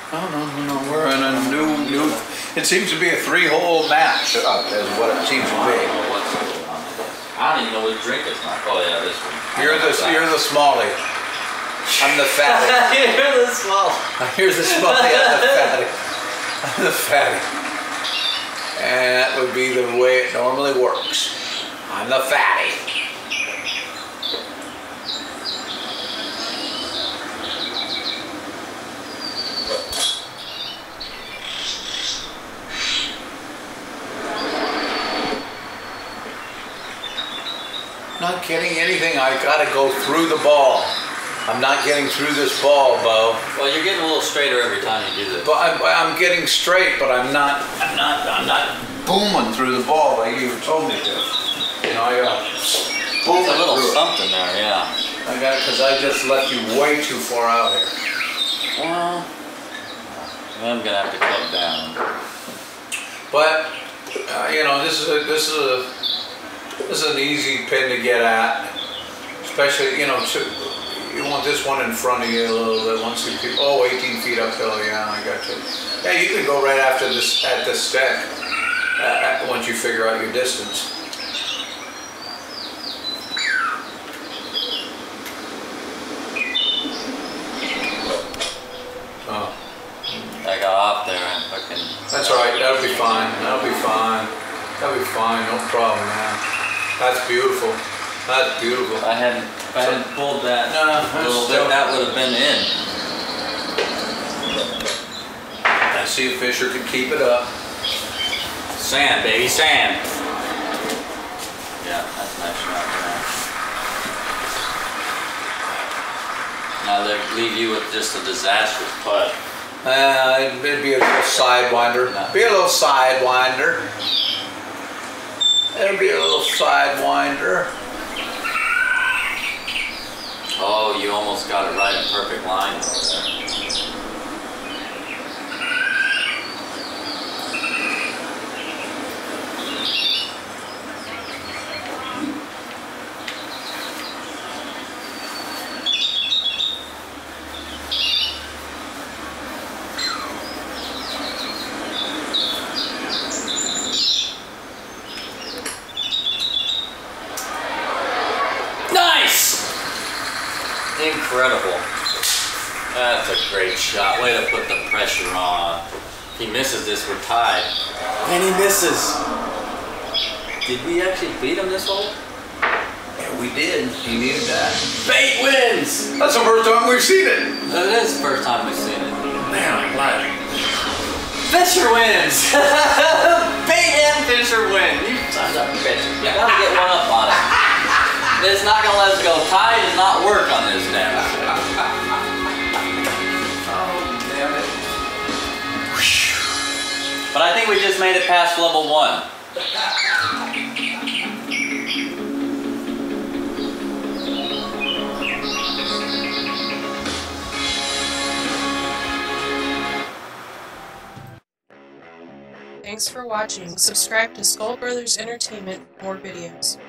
No. We're in a new. It seems to be a 3-hole match, is what it seems to be. I don't even know which drink it's not. Oh yeah, this one. You're the smallie. I'm the fatty. You're the small. Here's the smallie. I'm the fatty. I'm the fatty. And that would be the way it normally works. I'm the fatty. Not getting anything. I gotta go through the ball. I'm not getting through this ball, Bo. Well, you're getting a little straighter every time you do this. But I'm getting straight, but I'm not booming through the ball like you told me to. You know, I got boom a little something there, yeah. I got it because I just left you way too far out here. Well, I'm gonna have to cut down. But you know, this is an easy pin to get at, especially, you know, you want this one in front of you a little bit. Once you keep, 18 feet uphill, yeah, I got you. Yeah, you can go right after this at this stick once you figure out your distance. Oh. I got off there and fucking... That's all right, that'll be fine, that'll be fine. That'll be fine, no problem, man. That's beautiful. That's beautiful. If I hadn't pulled that little bit, that would have been in. Let's see if Fisher can keep it up. Sand, baby, sand. Yeah, that's a nice shot there. Now they leave you with just a disastrous putt. It'd be a little sidewinder. Be a little sidewinder. It'll be a little sidewinder. Oh, you almost got it right in perfect line. Incredible. That's a great shot. Way to put the pressure on. If he misses this, we're tied. And he misses. Did we actually beat him this hole? Yeah, we did. He needed that. Bait wins! That's the first time we've seen it. It is the first time we've seen it. Man, I'm glad. Fisher wins! Bait and Fisher win. You sons of a bitch. You gotta get one up on it. It's not gonna let us go. Tie does not work on this damn shit. Oh, damn it. But I think we just made it past level 1. Thanks for watching. Subscribe to Skull Brothers Entertainment for more videos.